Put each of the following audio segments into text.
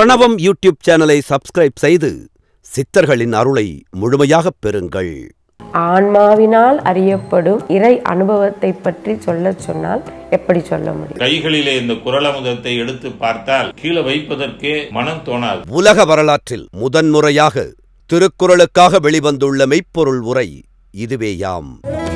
பிரணவம் யூடியூப் சேனலை சப்ஸ்கிரைப் செய்து சித்தர்களின் அருளை முழுமையாகப் பெறுங்கள். ஆன்மாவினால் அறியப்படும் இறை அனுபவத்தை பற்றி சொன்னால் எப்படி சொல்ல முடியும்? கைகளிலே இந்த குறளமுதத்தை எடுத்து பார்த்தால் கீழே வைப்பதற்கே மனம் தோணாது. உலக வரலாற்றில் முதன்முறையாக திருக்குறளுக்காக வெளிவந்துள்ள மெய்ப்பொருள் உரை இதுவேயாம்.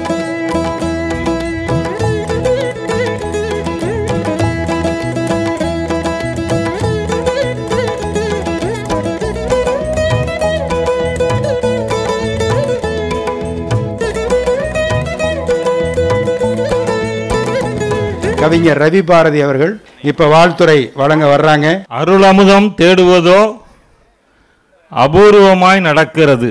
கவிஞர் ரவி பாரதி அவர்கள் இப்ப வாழ்த்துறை வழங்க வர்றாங்க. அருளமுதம் தேடுவதோ அபூர்வமாய் நடக்கிறது.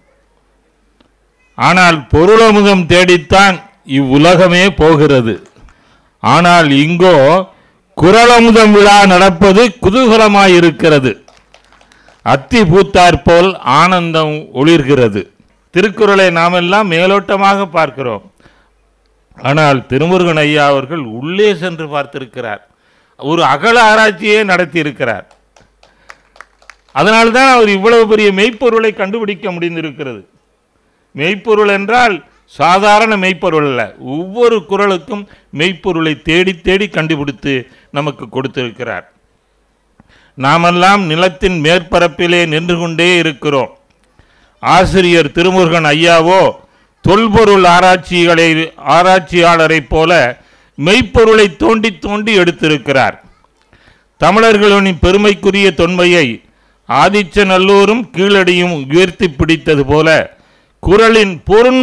ஆனால் பொருளமுதம் தேடித்தான் இவ்வுலகமே போகிறது. ஆனால் இங்கோ குறளமுதம் விழா நடப்பது குதூகலமாயிருக்கிறது. அத்தி பூத்தாற்போல் ஆனந்தம் ஒளிர்கிறது. திருக்குறளை நாமெல்லாம் மேலோட்டமாக பார்க்கிறோம். ஆனால் திருமுருகன் ஐயா அவர்கள் உள்ளே சென்று பார்த்திருக்கிறார். ஒரு அகல ஆராய்ச்சியே நடத்தி இருக்கிறார். அதனால்தான் அவர் இவ்வளவு பெரிய மெய்ப்பொருளை கண்டுபிடிக்க முடிந்திருக்கிறது. மெய்ப்பொருள் என்றால் சாதாரண மெய்ப்பொருள் அல்ல. ஒவ்வொரு குறளுக்கும் மெய்ப்பொருளை தேடி தேடி கண்டுபிடித்து நமக்கு கொடுத்திருக்கிறார். நாமெல்லாம் நிலத்தின் மேற்பரப்பிலே நின்று கொண்டே இருக்கிறோம். ஆசிரியர் திருமுருகன் ஐயாவோ தொல்பொருள் ஆராய்ச்சியாளரை போல மெய்ப்பொருளை தோண்டி தோண்டி எடுத்திருக்கிறார். தமிழர்களின் பெருமைக்குரிய தொன்மையை ஆதிச்சநல்லூரும் கீழடியும் உயர்த்தி பிடித்தது போல குறளின்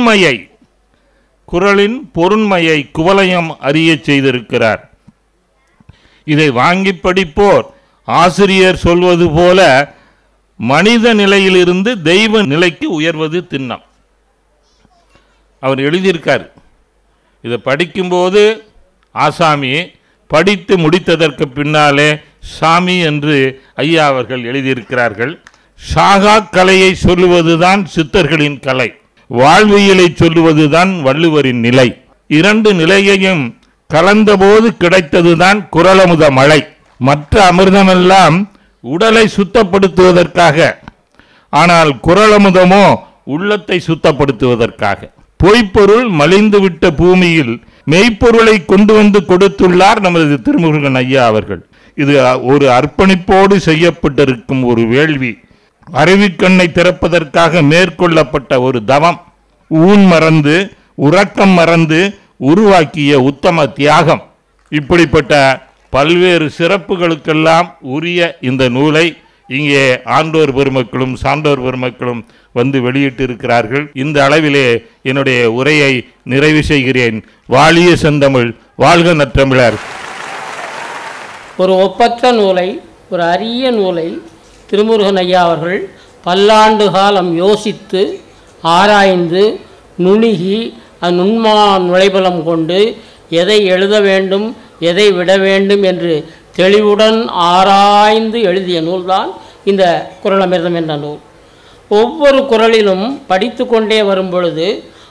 பொருண்மையை குவலயம் அறிய செய்திருக்கிறார். இதை வாங்கி படிப்போர் ஆசிரியர் சொல்வது போல மனித நிலையிலிருந்து தெய்வ நிலைக்கு உயர்வது திண்ணம். அவர் எழுதியிருக்கார். இதை படிக்கும்போது ஆசாமி, படித்து முடித்ததற்கு பின்னாலே சாமி என்று ஐயா அவர்கள் எழுதியிருக்கிறார்கள். சாகா கலையை சொல்லுவதுதான் சித்தர்களின் கலை, வாழ்வியலை சொல்லுவதுதான் வள்ளுவரின் நிலை. இரண்டு நிலையையும் கலந்தபோது கிடைத்ததுதான் குறளமுத மழை. மற்ற அமிர்தமெல்லாம் உடலை சுத்தப்படுத்துவதற்காக, ஆனால் குறளமுதமோ உள்ளத்தை சுத்தப்படுத்துவதற்காக. பொய்ப்பொருள் மலிந்துவிட்ட பூமியில் மெய்ப்பொருளை கொண்டு வந்து கொடுத்துள்ளார் நமது திருமுருகன் ஐயா அவர்கள். இது ஒரு அர்ப்பணிப்போடு செய்யப்பட்டிருக்கும் ஒரு வேள்வி. அறிவிக்கண்ணை திறப்பதற்காக மேற்கொள்ளப்பட்ட ஒரு தவம். ஊன் மறந்து உறக்கம் மறந்து உருவாக்கிய உத்தம தியாகம். இப்படிப்பட்ட பல்வேறு சிறப்புகளுக்கெல்லாம் உரிய இந்த நூலை இங்கே ஆண்டோர் பெருமக்களும் சான்றோர் பெருமக்களும் வந்து வெளியிட்டு இருக்கிறார்கள். இந்த அளவிலே என்னுடைய உரையை நிறைவு செய்கிறேன். வாழிய செந்தமிழ், வாழ்க நற்றமிழர். ஒரு ஒப்பற்ற நூலை, ஒரு அரிய நூலை திருமுருகன் ஐயா அவர்கள் பல்லாண்டு காலம் யோசித்து ஆராய்ந்து நுணுகி நுண்மா நுழைபலம் கொண்டு எதை எழுத வேண்டும் எதை விட வேண்டும் என்று தெளிவுடன் ஆராய்ந்து எழுதிய நூல்தான் இந்த குறளமிர்தம் என்ற நூல். ஒவ்வொரு குறளிலும் படித்து கொண்டே வரும் பொழுது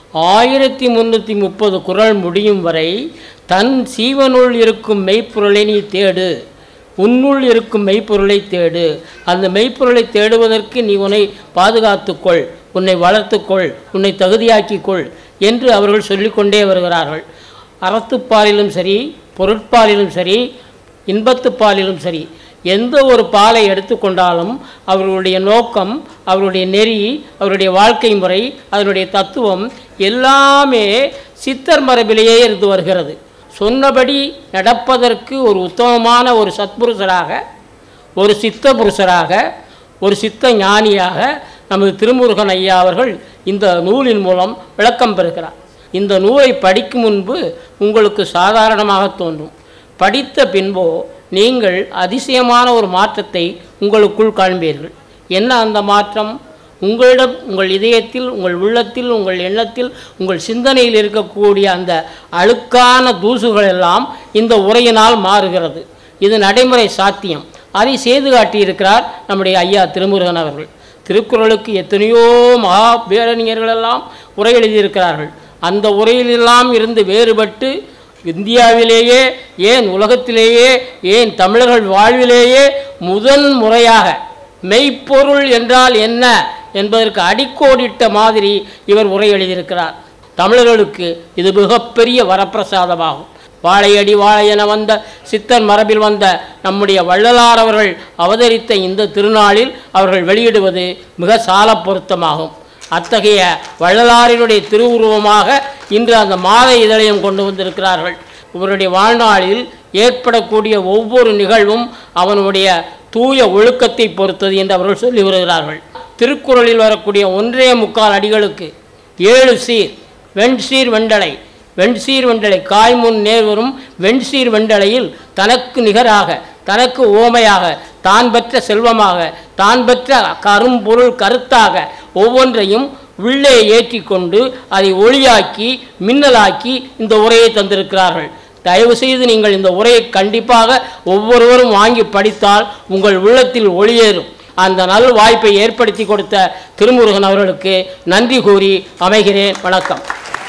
1330 குறள் முடியும் வரை தன் சீவனுள் இருக்கும் மெய்ப்பொருளை நீ தேடு, உன்னுள் இருக்கும் மெய்ப்பொருளை தேடு, அந்த மெய்ப்பொருளை தேடுவதற்கு நீ உன்னை பாதுகாத்துக்கொள், உன்னை வளர்த்துக்கொள், உன்னை தகுதியாக்கிக்கொள் என்று அவர்கள் சொல்லிக்கொண்டே வருகிறார்கள். அறத்துப்பாலிலும் சரி, பொருட்பாலிலும் சரி, இன்பத்துப்பாலிலும் சரி, எந்த ஒரு பாலை எடுத்துக்கொண்டாலும் அவர்களுடைய நோக்கம், அவருடைய நெறி, அவருடைய வாழ்க்கை முறை, அதனுடைய தத்துவம் எல்லாமே சித்தர் மரபிலேயே இருந்து வருகிறது. சொன்னபடி நடப்பதற்கு ஒரு உத்தமமான ஒரு சத்புருஷராக, ஒரு சித்த புருஷராக, ஒரு சித்த ஞானியாக நமது திருமுருகன் ஐயா அவர்கள் இந்த நூலின் மூலம் விளக்கம் பெறுகிறார். இந்த நூலை படிக்கும் முன்பு உங்களுக்கு சாதாரணமாக தோன்றும். படித்த பின்போ நீங்கள் அதிசயமான ஒரு மாற்றத்தை உங்களுக்குள் காண்பீர்கள். என்ன அந்த மாற்றம்? உங்களிடம், உங்கள் இதயத்தில், உங்கள் உள்ளத்தில், உங்கள் எண்ணத்தில், உங்கள் சிந்தனையில் இருக்கக்கூடிய அந்த அழுக்கான தூசுகள் எல்லாம் இந்த உரையினால் மாறுகிறது. இது நடைமுறை சாத்தியம். அதை செய்து காட்டியிருக்கிறார் நம்முடைய ஐயா திருமுருகன் அவர்கள். திருக்குறளுக்கு எத்தனையோ மகா பேரறிஞர்களெல்லாம் உரை எழுதியிருக்கிறார்கள். அந்த உரையிலெல்லாம் இருந்து வேறுபட்டு இந்தியாவிலேயே ஏன் உலகத்திலேயே ஏன் தமிழர்கள் வாழ்விலேயே முதன் முறையாக மெய்ப்பொருள் என்றால் என்ன என்பதற்கு அடிக்கோடிட்ட மாதிரி இவர் உரை எழுதியிருக்கிறார். தமிழர்களுக்கு இது மிகப்பெரிய வரப்பிரசாதமாகும். வாழையடி வாழை என வந்த சித்தர் மரபில் வந்த நம்முடைய வள்ளலார் அவர்கள் அவதரித்த இந்த திருநாளில் அவர்கள் வெளியிடுவது மிக சால பொருத்தமாகும். அத்தகைய வள்ளலாரினுடைய திருவுருவமாக இன்று அந்த மாத இதழையும் கொண்டு வந்திருக்கிறார்கள். இவருடைய வாழ்நாளில் ஏற்படக்கூடிய ஒவ்வொரு நிகழ்வும் அவனுடைய தூய ஒழுக்கத்தை பொறுத்தது என்று அவர்கள் சொல்லி வருகிறார்கள். திருக்குறளில் வரக்கூடிய 1.25 அடிகளுக்கு 7 சீர் வெண்சீர் வெண்டலை, வெண்சீர் வெண்டலை காய்முன் நேர்வரும் வெண்சீர் வெண்டலையில் தனக்கு நிகராக தனக்கு ஓமையாக தான் பெற்ற செல்வமாக தான் பெற்ற கரும்பொருள் கருத்தாக ஒவ்வொன்றையும் உள்ளே ஏற்றி கொண்டு அதை ஒளியாக்கி மின்னலாக்கி இந்த உரையை தந்திருக்கிறார்கள். தயவு செய்து நீங்கள் இந்த உரையை கண்டிப்பாக ஒவ்வொருவரும் வாங்கி படித்தால் உங்கள் உள்ளத்தில் ஒளியேறும். அந்த நல் வாய்ப்பை ஏற்படுத்தி கொடுத்த திருமுருகன் அவர்களுக்கு நன்றி கூறி அமைகிறேன். வணக்கம்.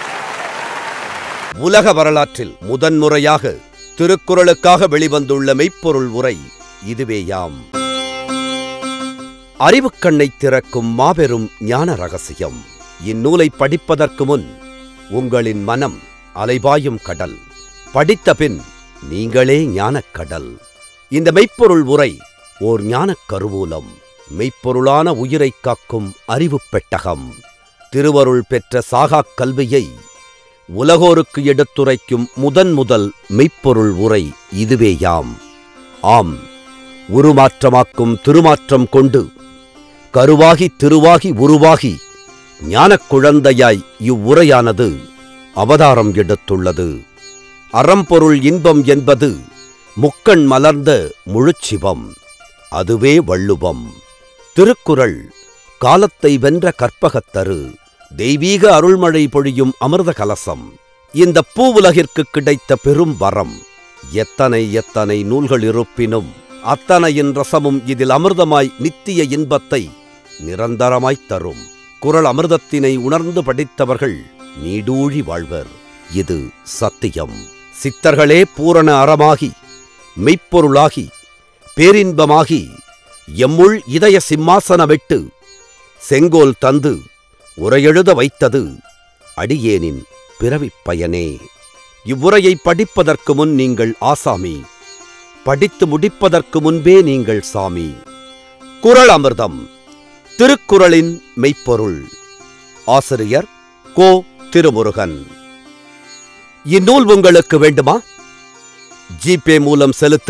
உலக வரலாற்றில் முதன்முறையாக திருக்குறளுக்காக வெளிவந்துள்ள மெய்ப்பொருள் உரை இதுவேயாம். அறிவுக்கண்ணை திறக்கும் மாபெரும் ஞான ரகசியம். இந்நூலை படிப்பதற்கு முன் உங்களின் மனம் அலைபாயும் கடல், படித்த பின் நீங்களே ஞானக் கடல். இந்த மெய்ப்பொருள் உரை ஓர் ஞானக் கருவூலம், மெய்ப்பொருளான உயிரைக் காக்கும் அறிவுப் பெட்டகம். திருவருள் பெற்ற சாகாக் கல்வியை உலகோருக்கு எடுத்துரைக்கும் முதல் மெய்ப்பொருள் உரை இதுவேயாம். ஆம், உருமாற்றமாக்கும் திருமாற்றம் கொண்டு கருவாகி திருவாகி உருவாகி ஞானக் குழந்தையாய் இவ்வுரையானது அவதாரம் எடுத்துள்ளது. அறம்பொருள் இன்பம் என்பது முக்கண் மலர்ந்த முழுச்சிவம், அதுவே வள்ளுவம். திருக்குறள் காலத்தை வென்ற கற்பகத்தரு, தெய்வீக அருள்மழை பொழியும் அமிர்த கலசம். இந்த பூவுலகிற்கு கிடைத்த பெரும் வரம். எத்தனை நூல்கள் இருப்பினும் அத்தனையின் ரசமும் இதில் அமிர்தமாய் நித்திய இன்பத்தை நிரந்தரமாய்த் தரும். குறள் அமிர்தத்தினை உணர்ந்து படித்தவர்கள் நீடூழி வாழ்வர். இது சத்தியம். சித்தர்களே பூரண அறமாகி மெய்ப்பொருளாகி பேரின்பமாகி எம்முள் இதய சிம்மாசனமிட்டு செங்கோல் தந்து உரையெழுத வைத்தது அடியேனின் பிறவிப் பயனே. இவ்வுரையை படிப்பதற்கு முன் நீங்கள் ஆசாமி, படித்து முடிப்பதற்கு முன்பே நீங்கள் சாமி. குறள் அமிர்தம், திருக்குறளின் மெய்ப்பொருள். ஆசிரியர் கோ. திருமுருகன். இந்நூல் உங்களுக்கு வேண்டுமா? ஜிபே மூலம் செலுத்த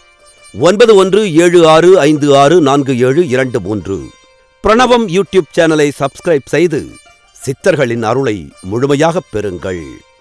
9176564723. பிரணவம் யூடியூப் சேனலை சப்ஸ்கிரைப் செய்து சித்தர்களின் அருளை முழுமையாகப் பெறுங்கள்.